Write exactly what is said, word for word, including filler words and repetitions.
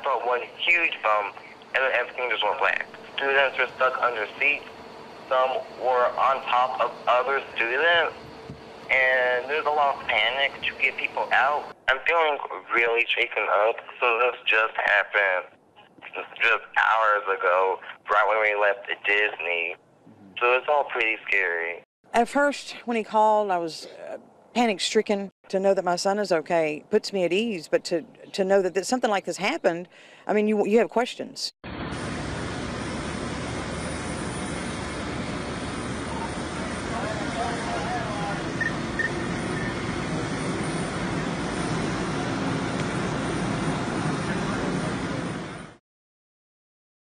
saw one huge bump, and then everything just went black. Students were stuck under seats. Some were on top of other students. And there's a lot of panic to get people out. I'm feeling really shaken up. So this just happened just hours ago, right when we left Disney. So it's all pretty scary. At first, when he called, I was uh, panic-stricken. To know that my son is okay puts me at ease, but to, to know that, that something like this happened, I mean, you, you have questions.